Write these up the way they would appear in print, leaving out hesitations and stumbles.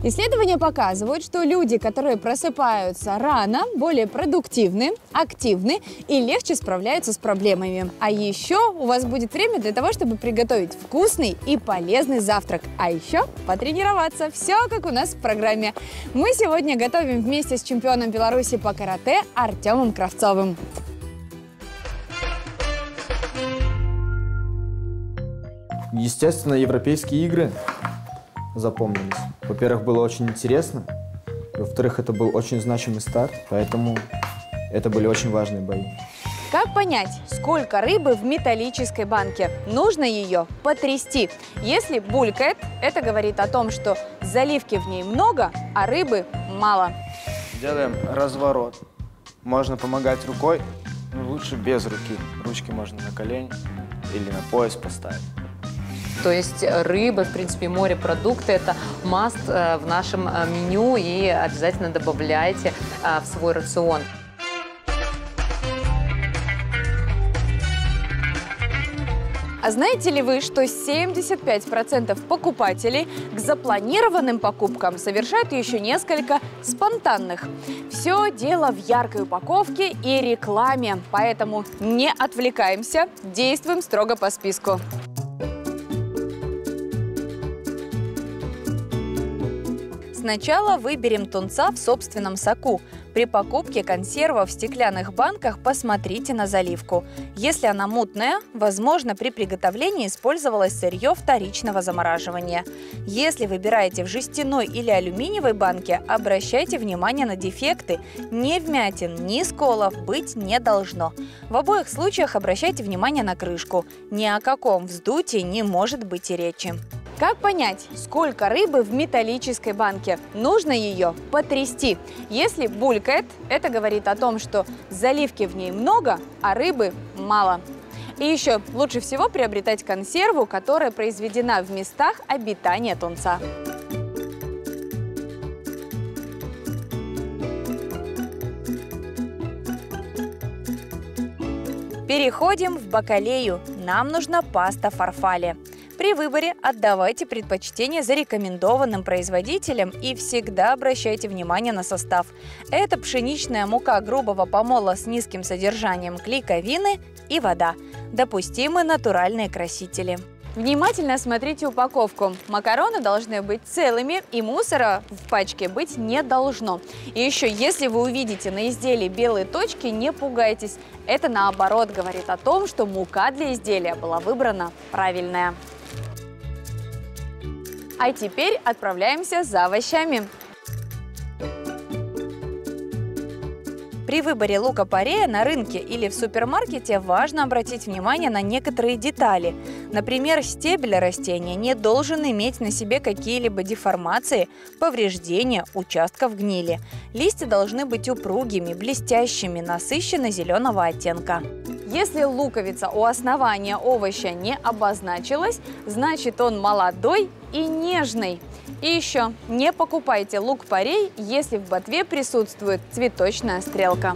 Исследования показывают, что люди, которые просыпаются рано, более продуктивны, активны и легче справляются с проблемами. А еще у вас будет время для того, чтобы приготовить вкусный и полезный завтрак. А еще потренироваться. Все как у нас в программе. Мы сегодня готовим вместе с чемпионом Беларуси по карате Артемом Кравцовым. Естественно, европейские игры запомнились. Во-первых, было очень интересно. Во-вторых, это был очень значимый старт, поэтому это были очень важные бои. Как понять, сколько рыбы в металлической банке? Нужно ее потрясти. Если булькает, это говорит о том, что заливки в ней много, а рыбы мало. Делаем разворот. Можно помогать рукой, но лучше без руки. Ручки можно на колени или на пояс поставить. То есть рыба, в принципе, морепродукты – это маст в нашем меню, и обязательно добавляйте в свой рацион. А знаете ли вы, что 75% покупателей к запланированным покупкам совершают еще несколько спонтанных? Все дело в яркой упаковке и рекламе, поэтому не отвлекаемся, действуем строго по списку. Сначала выберем тунца в собственном соку. При покупке консервов в стеклянных банках посмотрите на заливку. Если она мутная, возможно, при приготовлении использовалось сырье вторичного замораживания. Если выбираете в жестяной или алюминиевой банке, обращайте внимание на дефекты. Ни вмятин, ни сколов быть не должно. В обоих случаях обращайте внимание на крышку. Ни о каком вздутии не может быть и речи. Как понять, сколько рыбы в металлической банке? Нужно ее потрясти. Если булькает, это говорит о том, что заливки в ней много, а рыбы мало. И еще лучше всего приобретать консерву, которая произведена в местах обитания тунца. Переходим в бакалею. Нам нужна паста фарфале. При выборе отдавайте предпочтение зарекомендованным производителям и всегда обращайте внимание на состав. Это пшеничная мука грубого помола с низким содержанием клейковины и вода. Допустимы натуральные красители. Внимательно смотрите упаковку. Макароны должны быть целыми, и мусора в пачке быть не должно. И еще, если вы увидите на изделии белые точки, не пугайтесь. Это наоборот говорит о том, что мука для изделия была выбрана правильная. А теперь отправляемся за овощами. При выборе лука-порея на рынке или в супермаркете важно обратить внимание на некоторые детали. Например, стебель растения не должен иметь на себе какие-либо деформации, повреждения, участков гнили. Листья должны быть упругими, блестящими, насыщенно-зеленого оттенка. Если луковица у основания овоща не обозначилась, значит он молодой и нежный. И еще не покупайте лук-порей, если в ботве присутствует цветочная стрелка.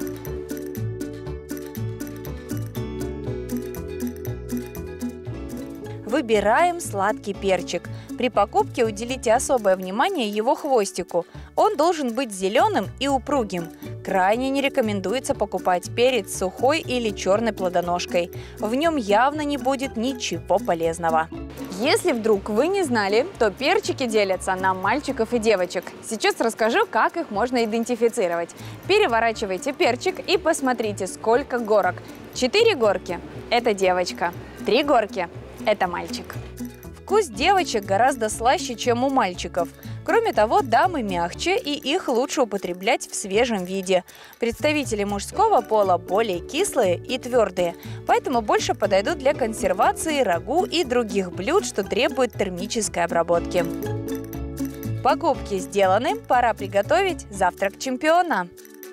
Выбираем сладкий перчик. При покупке уделите особое внимание его хвостику. Он должен быть зеленым и упругим. Крайне не рекомендуется покупать перец сухой или черной плодоножкой. В нем явно не будет ничего полезного. Если вдруг вы не знали, то перчики делятся на мальчиков и девочек. Сейчас расскажу, как их можно идентифицировать. Переворачивайте перчик и посмотрите, сколько горок. 4 горки – это девочка, 3 горки – это мальчик. Вкус девочек гораздо слаще, чем у мальчиков. Кроме того, дамы мягче, и их лучше употреблять в свежем виде. Представители мужского пола более кислые и твердые, поэтому больше подойдут для консервации, рагу и других блюд, что требует термической обработки. Покупки сделаны, пора приготовить завтрак чемпиона.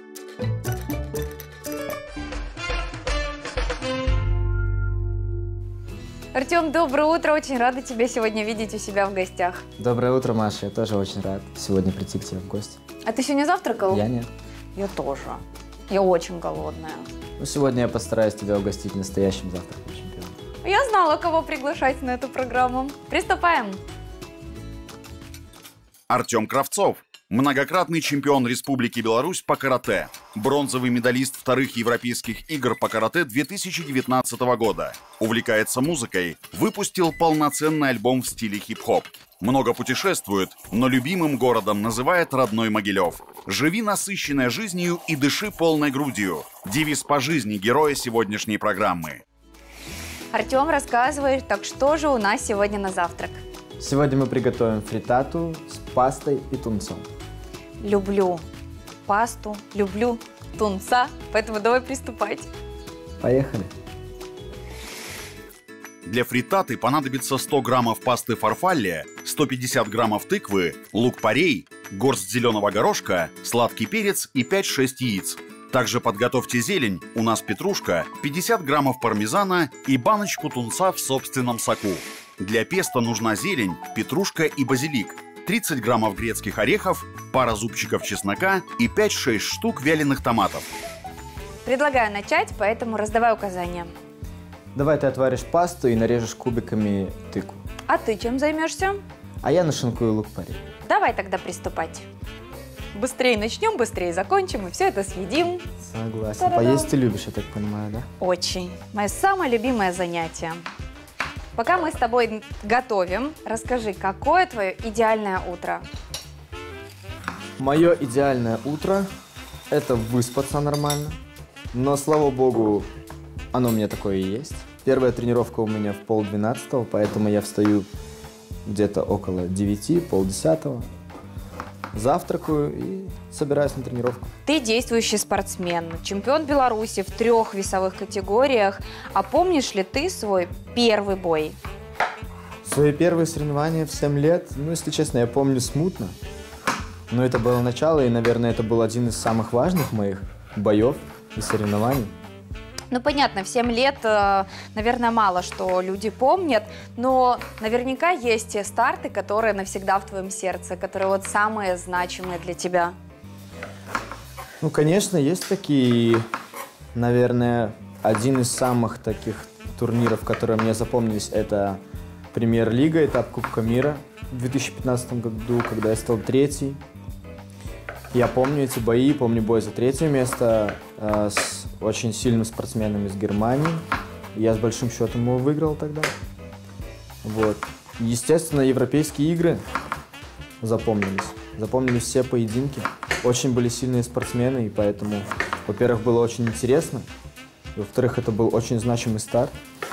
Артем, доброе утро! Очень рада тебя сегодня видеть у себя в гостях. Доброе утро, Маша. Я тоже очень рад сегодня прийти к тебе в гости. А ты сегодня завтракал? Я нет. Я тоже. Я очень голодная. Ну, сегодня я постараюсь тебя угостить настоящим завтраком чемпиона. Я знала, кого приглашать на эту программу. Приступаем! Артем Кравцов. Многократный чемпион Республики Беларусь по карате. Бронзовый медалист вторых Европейских игр по карате 2019 года. Увлекается музыкой. Выпустил полноценный альбом в стиле хип-хоп. Много путешествует, но любимым городом называет родной Могилев. «Живи насыщенной жизнью и дыши полной грудью». Девиз по жизни героя сегодняшней программы. Артем рассказывает, так что же у нас сегодня на завтрак? Сегодня мы приготовим фриттату с пастой и тунцом. Люблю пасту, люблю тунца, поэтому давай приступать. Поехали. Для фриттаты понадобится 100 граммов пасты фарфалле, 150 граммов тыквы, лук-порей, горсть зеленого горошка, сладкий перец и 5-6 яиц. Также подготовьте зелень, у нас петрушка, 50 граммов пармезана и баночку тунца в собственном соку. Для песто нужна зелень, петрушка и базилик, 30 граммов грецких орехов, пара зубчиков чеснока и 5-6 штук вяленых томатов. Предлагаю начать, поэтому раздавай указания. Давай ты отваришь пасту и нарежешь кубиками тыкву. А ты чем займешься? А я нашинкую лук-порей. Давай тогда приступать. Быстрее начнем, быстрее закончим и все это съедим. Согласен. Та-дам! Поесть ты любишь, я так понимаю, да? Очень. Мое самое любимое занятие. Пока мы с тобой готовим, расскажи, какое твое идеальное утро? Мое идеальное утро – это выспаться нормально. Но, слава богу, оно у меня такое и есть. Первая тренировка у меня в 11:30, поэтому я встаю где-то около 9, 9:30. Завтракаю и собираюсь на тренировку. Ты действующий спортсмен, чемпион Беларуси в 3 весовых категориях. А помнишь ли ты свой первый бой? Свои первые соревнования в 7 лет, ну, если честно, я помню смутно. Но это было начало, и, наверное, это был один из самых важных моих боев и соревнований. Ну, понятно, в 7 лет, наверное, мало что люди помнят, но наверняка есть те старты, которые навсегда в твоем сердце, которые вот самые значимые для тебя. Ну, конечно, есть такие, наверное, один из самых таких турниров, которые мне запомнились, это Премьер-лига, этап Кубка мира в 2015 году, когда я стал 3-й. Я помню эти бои, помню бой за 3-е место с очень сильным спортсменом из Германии. Я с большим счетом его выиграл тогда. Вот. Естественно, европейские игры запомнились. Запомнились все поединки. Очень были сильные спортсмены, и поэтому, во-первых, было очень интересно. Во-вторых, это был очень значимый старт.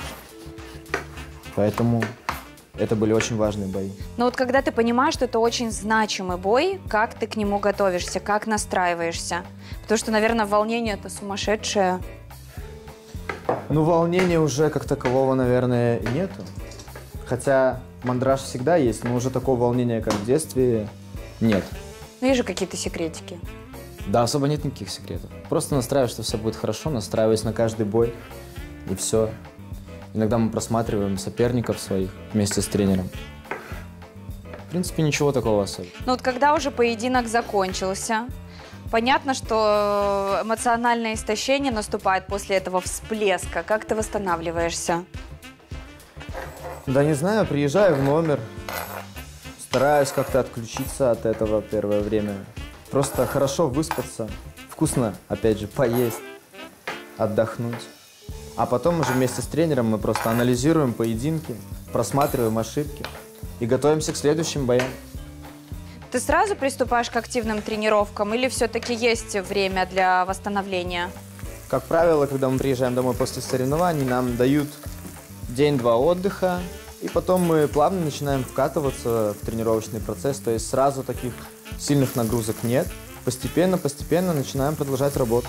Поэтому это были очень важные бои. Но вот когда ты понимаешь, что это очень значимый бой, как ты к нему готовишься, как настраиваешься? Потому что, наверное, волнение это сумасшедшее. Ну, волнения уже как такового, наверное, нету. Хотя мандраж всегда есть, но уже такого волнения, как в детстве, нет. Ну, есть же какие-то секретики. Да, особо нет никаких секретов. Просто настраиваюсь, что все будет хорошо, настраиваюсь на каждый бой, и все. Иногда мы просматриваем соперников своих вместе с тренером. В принципе, ничего такого особенного. Ну вот когда уже поединок закончился, понятно, что эмоциональное истощение наступает после этого всплеска. Как ты восстанавливаешься? Да не знаю, приезжаю в номер, стараюсь как-то отключиться от этого первое время. Просто хорошо выспаться, вкусно, опять же, поесть, отдохнуть. А потом уже вместе с тренером мы просто анализируем поединки, просматриваем ошибки и готовимся к следующим боям. Ты сразу приступаешь к активным тренировкам или все-таки есть время для восстановления? Как правило, когда мы приезжаем домой после соревнований, нам дают день-два отдыха, и потом мы плавно начинаем вкатываться в тренировочный процесс, то есть сразу таких сильных нагрузок нет. Постепенно начинаем продолжать работу.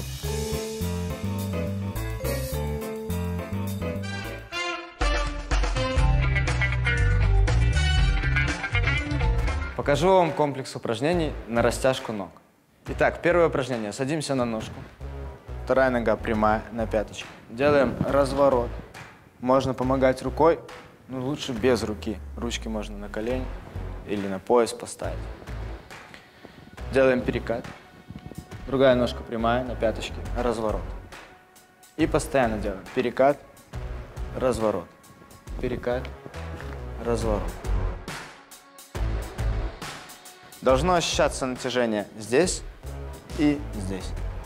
Покажу вам комплекс упражнений на растяжку ног. Итак, первое упражнение. Садимся на ножку. Вторая нога прямая на пяточке. Делаем разворот. Можно помогать рукой, но лучше без руки. Ручки можно на колени или на пояс поставить. Делаем перекат. Другая ножка прямая на пяточке. Разворот. И постоянно делаем перекат, разворот. Перекат, разворот. Должно ощущаться натяжение здесь и здесь.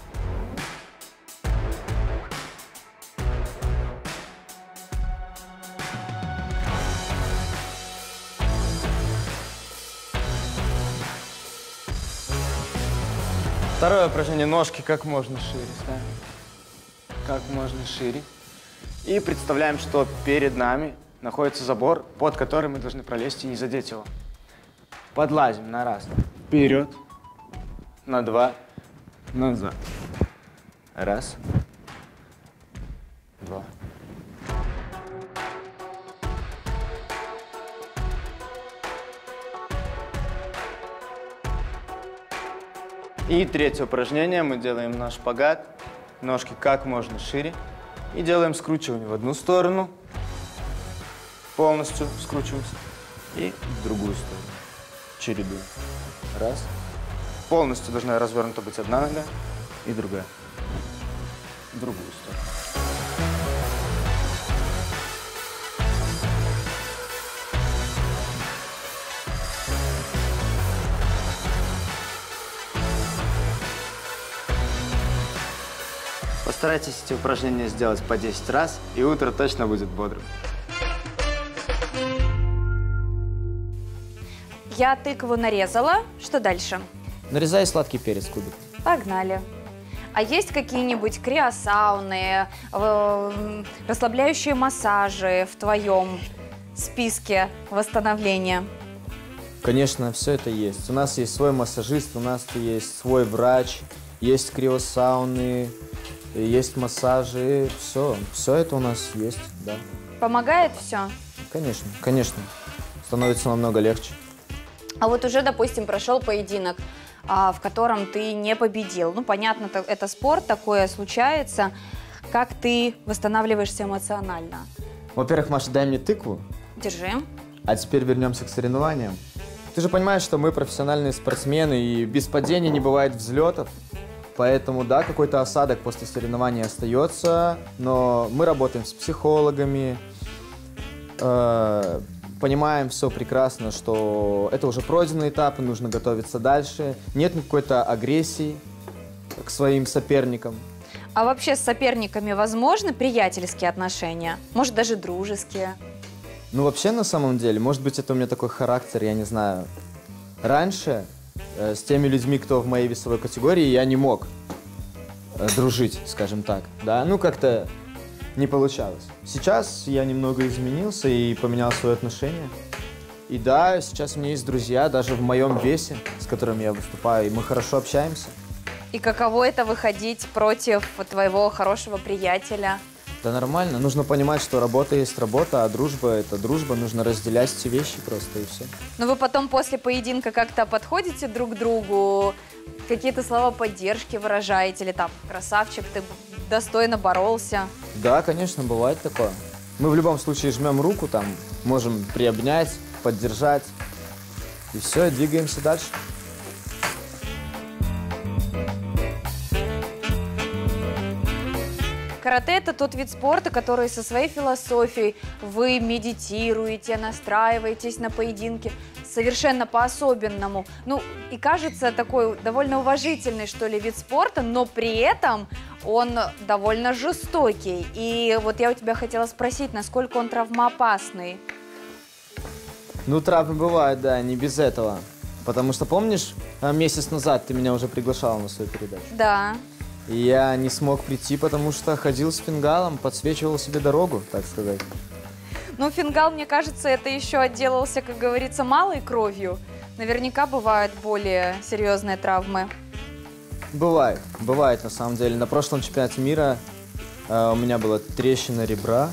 Второе упражнение. Ножки как можно шире ставим. Как можно шире. И представляем, что перед нами находится забор, под который мы должны пролезть и не задеть его. Подлазим на раз. Вперед. На два. Назад. Раз. Два. И третье упражнение. Мы делаем наш шпагат. Ножки как можно шире. И делаем скручивание в одну сторону. Полностью скручиваемся. И в другую сторону. Чередуем. Раз. Полностью должна развернута быть одна нога и другая. В другую сторону. Постарайтесь эти упражнения сделать по 10 раз, и утро точно будет бодрым. Я тыкву нарезала. Что дальше? Нарезай сладкий перец в кубик. Погнали. А есть какие-нибудь криосауны, расслабляющие массажи в твоем списке восстановления? Конечно, все это есть. У нас есть свой массажист, у нас есть свой врач, есть криосауны, есть массажи, все это у нас есть, да. Помогает все? Конечно, конечно. Становится намного легче. А вот уже, допустим, прошел поединок, в котором ты не победил. Ну, понятно, это спорт, такое случается. Как ты восстанавливаешься эмоционально? Во-первых, Маша, дай мне тыкву. Держи. А теперь вернемся к соревнованиям. Ты же понимаешь, что мы профессиональные спортсмены, и без падения не бывает взлетов. Поэтому, да, какой-то осадок после соревнований остается, но мы работаем с психологами, понимаем все прекрасно, что это уже пройденный этап, и нужно готовиться дальше. Нет какой-то агрессии к своим соперникам. А вообще с соперниками возможны приятельские отношения? Может, даже дружеские? Ну, вообще, на самом деле, может быть, это у меня такой характер, я не знаю. Раньше с теми людьми, кто в моей весовой категории, я не мог дружить, скажем так, да, ну, как-то не получалось. Сейчас я немного изменился и поменял свое отношение. И да, сейчас у меня есть друзья, даже в моем весе, с которыми я выступаю, и мы хорошо общаемся. И каково это выходить против твоего хорошего приятеля? Да нормально, нужно понимать, что работа есть работа, а дружба – это дружба, нужно разделять эти вещи просто, и все. Но вы потом после поединка как-то подходите друг к другу, какие-то слова поддержки выражаете, или там «красавчик, ты достойно боролся»? Да, конечно, бывает такое. Мы в любом случае жмем руку, там, можем приобнять, поддержать, и все, двигаемся дальше. Карате – это тот вид спорта, который со своей философией вы медитируете, настраиваетесь на поединки совершенно по-особенному. Ну, и кажется, такой довольно уважительный, что ли, вид спорта, но при этом он довольно жестокий. И вот я у тебя хотела спросить, насколько он травмоопасный? Ну, травмы бывают, да, не без этого. Потому что, помнишь, месяц назад ты меня уже приглашала на свою передачу? Да. И я не смог прийти, потому что ходил с фингалом, подсвечивал себе дорогу, так сказать. Ну, фингал, мне кажется, это еще отделался, как говорится, малой кровью. Наверняка бывают более серьезные травмы. Бывает, бывает на самом деле. На прошлом чемпионате мира у меня была трещина ребра.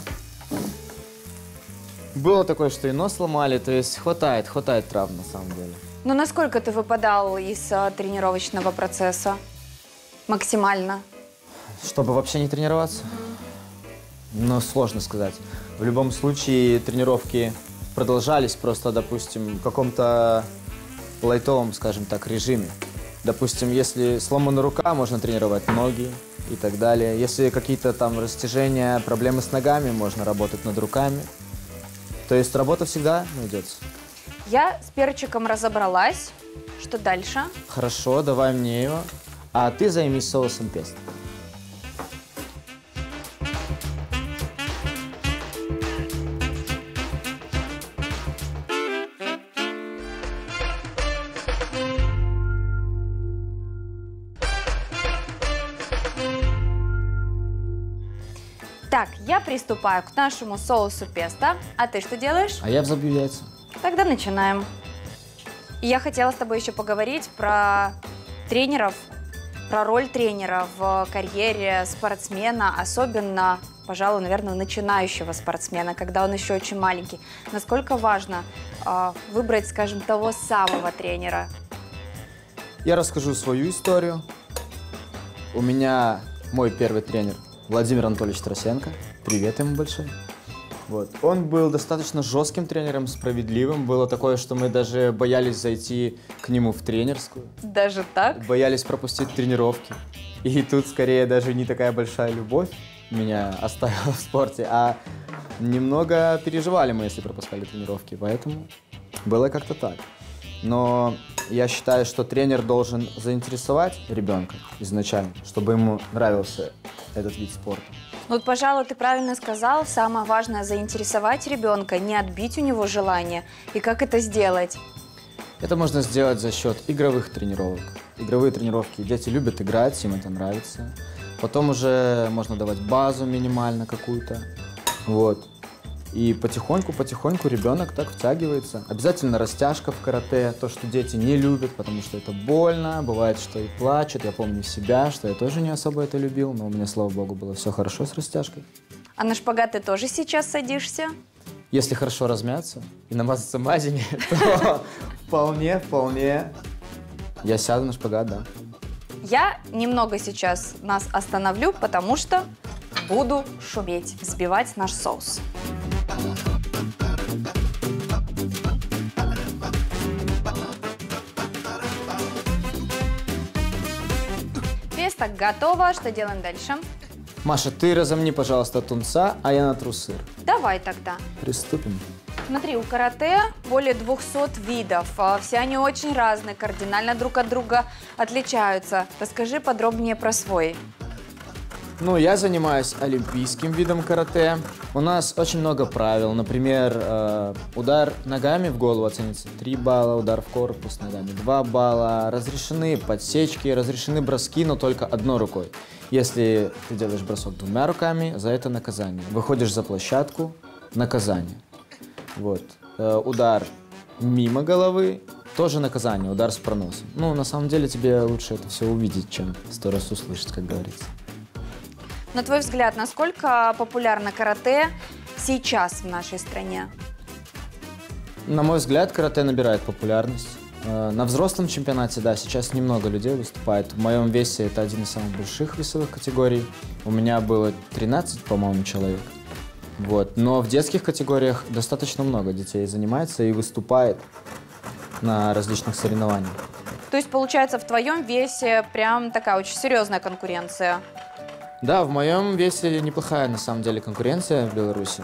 Было такое, что и нос сломали, то есть хватает травм на самом деле. Но насколько ты выпадал из тренировочного процесса? Максимально? Чтобы вообще не тренироваться? Ну, сложно сказать. В любом случае тренировки продолжались просто, допустим, в каком-то лайтовом, скажем так, режиме. Допустим, если сломана рука, можно тренировать ноги и так далее. Если какие-то там растяжения, проблемы с ногами, можно работать над руками. То есть работа всегда найдется. Я с перчиком разобралась. Что дальше? Хорошо, давай мне его. А ты займись соусом песто. Так, я приступаю к нашему соусу песто. А ты что делаешь? А я взобью яйца. Тогда начинаем. И я хотела с тобой еще поговорить про тренеров, про роль тренера в карьере спортсмена, особенно, пожалуй, наверное, начинающего спортсмена, когда он еще очень маленький. Насколько важно выбрать, скажем, того самого тренера? Я расскажу свою историю. У меня мой первый тренер Владимир Анатольевич Тарасенко. Привет ему большой. Вот. Он был достаточно жестким тренером, справедливым. Было такое, что мы даже боялись зайти к нему в тренерскую. Даже так? Боялись пропустить тренировки. И тут скорее даже не такая большая любовь меня оставила в спорте, а немного переживали мы, если пропускали тренировки. Поэтому было как-то так. Но я считаю, что тренер должен заинтересовать ребенка изначально, чтобы ему нравился этот вид спорта. Вот, пожалуй, ты правильно сказал. Самое важное – заинтересовать ребенка, не отбить у него желание. И как это сделать? Это можно сделать за счет игровых тренировок. Игровые тренировки дети любят играть, им это нравится. Потом уже можно давать базу минимально какую-то. Вот. И потихоньку ребенок так втягивается. Обязательно растяжка в карате, то, что дети не любят, потому что это больно. Бывает, что и плачут. Я помню себя, что я тоже не особо это любил, но у меня, слава богу, было все хорошо с растяжкой. А на шпагат ты тоже сейчас садишься? Если хорошо размяться и намазаться мазями, то вполне я сяду на шпагат, да. Я немного сейчас нас остановлю, потому что буду шуметь, взбивать наш соус. Песто готово. Что делаем дальше? Маша, ты разомни, пожалуйста, тунца, а я натру сыр. Давай тогда. Приступим. Смотри, у карате более 200 видов. Все они очень разные, кардинально друг от друга отличаются. Расскажи подробнее про свой. Ну, я занимаюсь олимпийским видом карате. У нас очень много правил. Например, удар ногами в голову оценится 3 балла, удар в корпус ногами 2 балла. Разрешены подсечки, разрешены броски, но только одной рукой. Если ты делаешь бросок 2 руками, за это наказание. Выходишь за площадку – наказание. Вот. Удар мимо головы – тоже наказание, удар с проносом. Ну, на самом деле, тебе лучше это все увидеть, чем 100 раз услышать, как говорится. На твой взгляд, насколько популярно карате сейчас в нашей стране? На мой взгляд, карате набирает популярность. На взрослом чемпионате, да, сейчас немного людей выступает. В моем весе это один из самых больших весовых категорий. У меня было 13, по-моему, человек. Вот. Но в детских категориях достаточно много детей занимается и выступает на различных соревнованиях. То есть, получается, в твоем весе прям такая очень серьезная конкуренция? Да, в моем весе неплохая, на самом деле, конкуренция в Беларуси.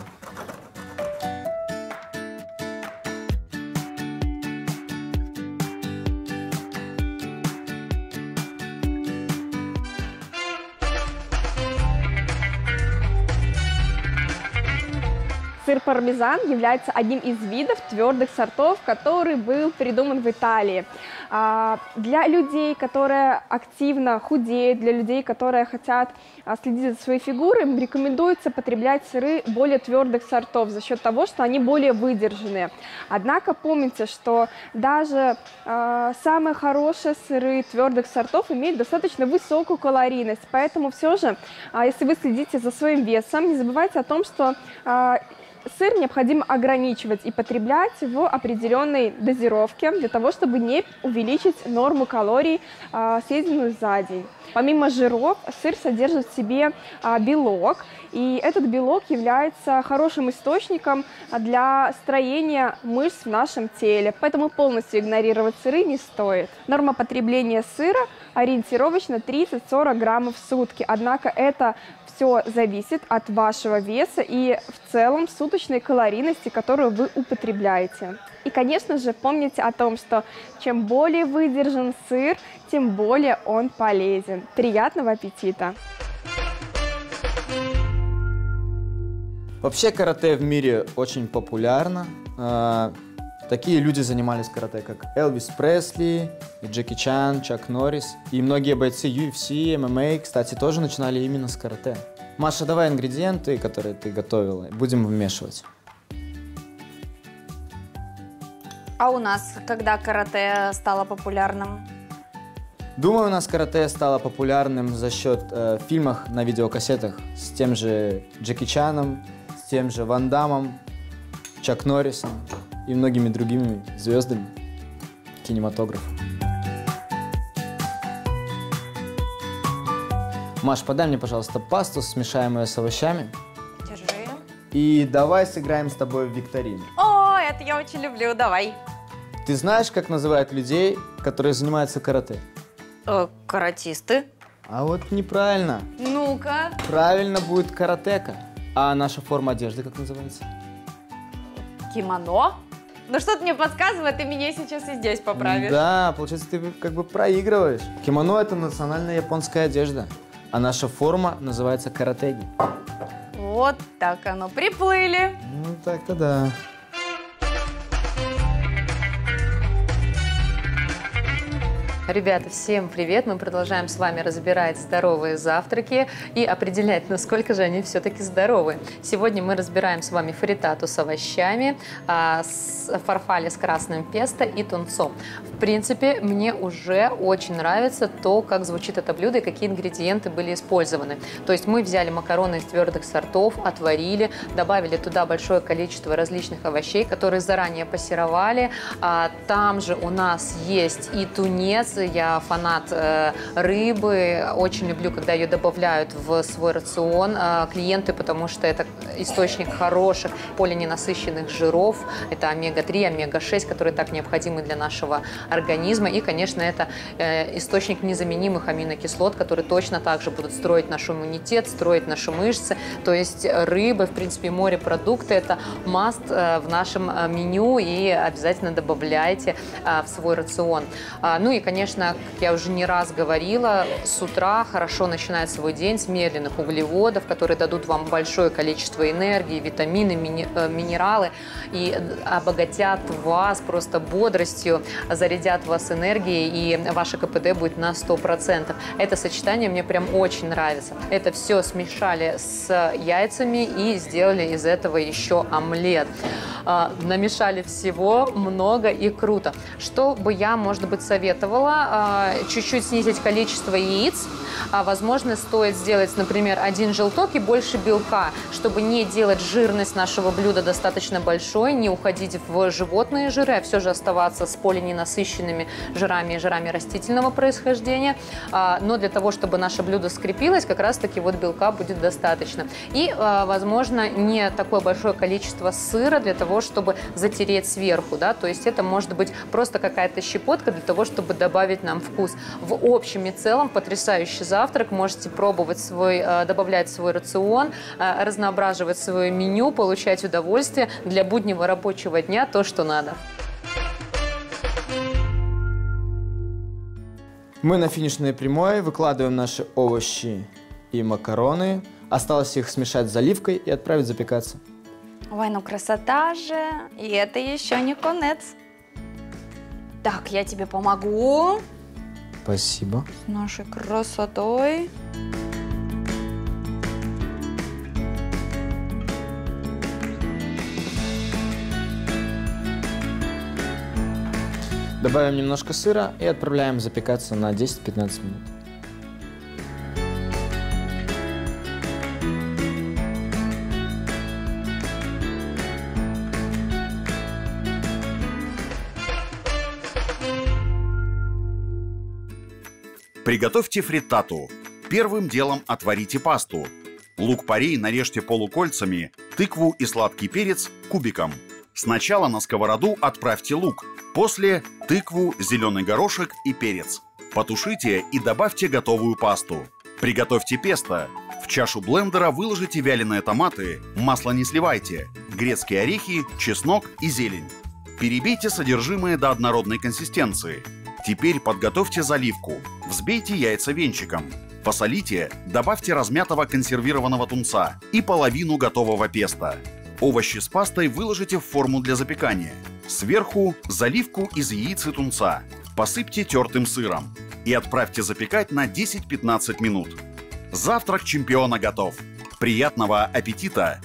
Сыр пармезан является одним из видов твердых сортов, который был придуман в Италии. Для людей, которые активно худеют, для людей, которые хотят следить за своей фигурой, рекомендуется потреблять сыры более твердых сортов за счет того, что они более выдержанные. Однако помните, что даже самые хорошие сыры твердых сортов имеют достаточно высокую калорийность, поэтому все же, если вы следите за своим весом, не забывайте о том, что сыр необходимо ограничивать и потреблять в определенной дозировке для того, чтобы не увеличить норму калорий, съеденную за день. Помимо жиров, сыр содержит в себе белок, и этот белок является хорошим источником для строения мышц в нашем теле, поэтому полностью игнорировать сыры не стоит. Норма потребления сыра ориентировочно 30-40 граммов в сутки. Однако это все зависит от вашего веса и в целом суточной калорийности, которую вы употребляете. И, конечно же, помните о том, что чем более выдержан сыр, тем более он полезен. Приятного аппетита! Вообще карате в мире очень популярно. Такие люди занимались карате, как Элвис Пресли, Джеки Чан, Чак Норрис. И многие бойцы UFC, ММА, кстати, тоже начинали именно с карате. Маша, давай ингредиенты, которые ты готовила, будем вмешивать. А у нас когда карате стало популярным? Думаю, у нас карате стало популярным за счет фильмов на видеокассетах с тем же Джеки Чаном, с тем же Ван Дамом, Чак Норрисом и многими другими звездами кинематографа. Маш, подай мне, пожалуйста, пасту, смешаем ее с овощами. Держи. И давай сыграем с тобой в викторину. О, это я очень люблю, давай. Ты знаешь, как называют людей, которые занимаются карате? Каратисты. А вот неправильно. Ну-ка. Правильно будет каратека. А наша форма одежды как называется? Кимоно? Ну что-то мне подсказывает, ты меня сейчас и здесь поправишь. Да, получается, ты как бы проигрываешь. Кимоно – это национальная японская одежда, а наша форма называется каратеги. Вот так оно, приплыли. Ну, так-то да. Ребята, всем привет! Мы продолжаем с вами разбирать здоровые завтраки и определять, насколько же они все-таки здоровы. Сегодня мы разбираем с вами фритату с овощами, фарфале с красным песто и тунцом. В принципе, мне уже очень нравится то, как звучит это блюдо и какие ингредиенты были использованы. То есть мы взяли макароны из твердых сортов, отварили, добавили туда большое количество различных овощей, которые заранее пассеровали. Там же у нас есть и тунец. Я фанат рыбы, очень люблю, когда ее добавляют в свой рацион клиенты, потому что это источник хороших полиненасыщенных жиров, это омега-3, омега-6, которые так необходимы для нашего организма, и, конечно, это источник незаменимых аминокислот, которые точно так же будут строить наш иммунитет, строить наши мышцы, то есть рыба, в принципе, морепродукты, это маст в нашем меню, и обязательно добавляйте в свой рацион. Ну и, конечно, как я уже не раз говорила, с утра хорошо начинать свой день с медленных углеводов, которые дадут вам большое количество энергии, витамины, минералы и обогатят вас просто бодростью, зарядят вас энергией, и ваше КПД будет на 100%. Это сочетание мне прям очень нравится. Это все смешали с яйцами и сделали из этого еще омлет. Намешали всего много и круто. Что бы я, может быть, советовала? Чуть-чуть снизить количество яиц. Возможно, стоит сделать, например, один желток и больше белка, чтобы не делать жирность нашего блюда достаточно большой, не уходить в животные жиры, а все же оставаться с полиненасыщенными жирами и жирами растительного происхождения. Но для того, чтобы наше блюдо скрепилось, как раз-таки вот белка будет достаточно. И, возможно, не такое большое количество сыра для того, чтобы затереть сверху, да, то есть это может быть просто какая-то щепотка для того, чтобы добавить нам вкус. В общем и целом потрясающий завтрак, можете пробовать добавлять в свой рацион, разноображивать свое меню, получать удовольствие для буднего рабочего дня, то, что надо. Мы на финишной прямой выкладываем наши овощи и макароны. Осталось их смешать с заливкой и отправить запекаться. Ой, ну красота же! И это еще не конец. Так, я тебе помогу. Спасибо. С нашей красотой. Добавим немножко сыра и отправляем запекаться на 10-15 минут. Приготовьте фриттату. Первым делом отварите пасту. Лук-порей нарежьте полукольцами, тыкву и сладкий перец кубиком. Сначала на сковороду отправьте лук, после тыкву, зеленый горошек и перец. Потушите и добавьте готовую пасту. Приготовьте песто. В чашу блендера выложите вяленые томаты, масло не сливайте, грецкие орехи, чеснок и зелень. Перебейте содержимое до однородной консистенции. Теперь подготовьте заливку. Взбейте яйца венчиком. Посолите, добавьте размятого консервированного тунца и половину готового песто. Овощи с пастой выложите в форму для запекания. Сверху заливку из яиц и тунца. Посыпьте тертым сыром и отправьте запекать на 10-15 минут. Завтрак чемпиона готов. Приятного аппетита!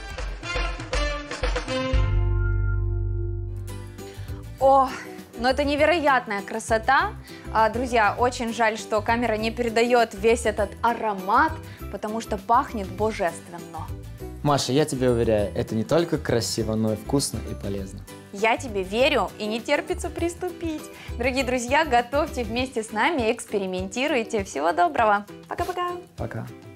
О, но это невероятная красота. Друзья, очень жаль, что камера не передает весь этот аромат, потому что пахнет божественно. Маша, я тебе уверяю, это не только красиво, но и вкусно и полезно. Я тебе верю и не терпится приступить. Дорогие друзья, готовьте вместе с нами, экспериментируйте. Всего доброго. Пока-пока. Пока.